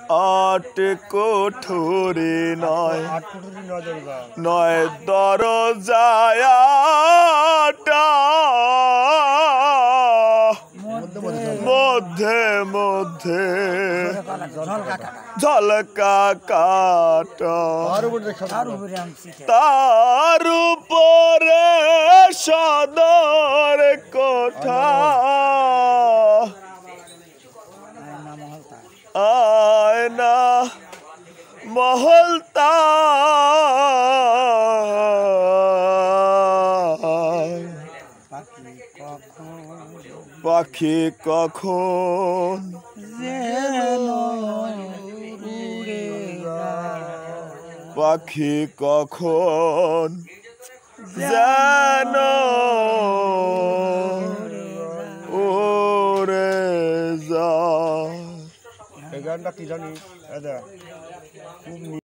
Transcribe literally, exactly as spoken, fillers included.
আট কোঠরি নয় নয় দরজায় মধ্যে মধ্যে ঝলকা কাটা তার উপরে সদর কোঠা আয়না মহলতা পাখি কখন পাখি কখন যেন উড়ে যায়। এই গানটা কি জানি?